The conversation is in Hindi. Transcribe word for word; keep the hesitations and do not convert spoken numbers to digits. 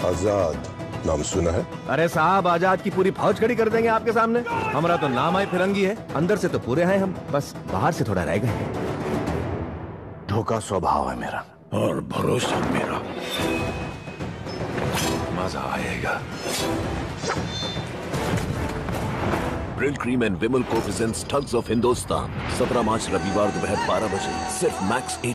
आजाद नाम सुना है? अरे साहब, आजाद की पूरी फौज खड़ी कर देंगे आपके सामने। हमारा तो नाम आए फिरंगी है, अंदर से तो पूरे हैं हम, बस बाहर से थोड़ा रह गए। धोखा स्वभाव है मेरा और भरोसा मेरा। मजा आएगा। प्रिंट क्रीम एंड विमल को प्रेजेंट्स ठग्स ऑफ हिंदुस्तान, सत्रह मार्च रविवार दोपहर बारह बजे सिर्फ मैक्स